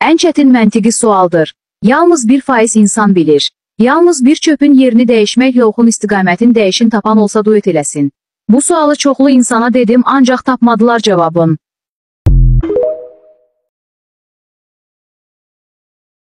Ən çətin məntiqi sualdır. Yalnız 1% insan bilir. Yalnız bir çöpün yerini dəyişməklə oxun istiqamətin dəyişin tapan olsa duet eləsin. Bu sualı çoxlu insana dedim, ancaq tapmadılar cavabın.